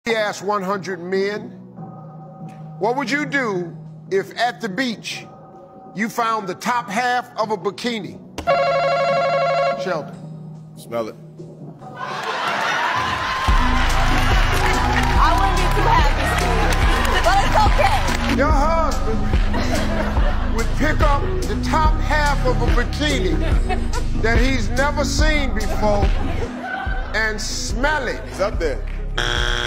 He asked 100 men, what would you do if at the beach you found the top half of a bikini? Sheldon. Smell it. I wouldn't be too happy, Steve. But it's okay. Your husband would pick up the top half of a bikini that he's never seen before and smell it. It's up there.